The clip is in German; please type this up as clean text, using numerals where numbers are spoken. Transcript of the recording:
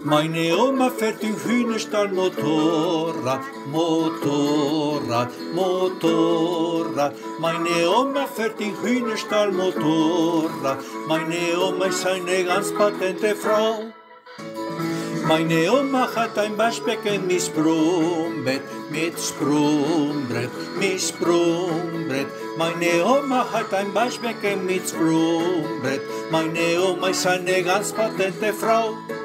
Meine Oma fährt im Hühnerstall Motorrad, Motorrad, Motorrad. Meine Oma fährt im Hühnerstall Motorrad. Meine Oma ist eine ganz patente Frau. Meine Oma hat ein Waschbecken mit Sprungbrett, mit Sprungbrett, mit Sprungbrett. Meine Oma hat ein Waschbecken mit Sprungbrett. Meine Oma ist eine ganz patente Frau.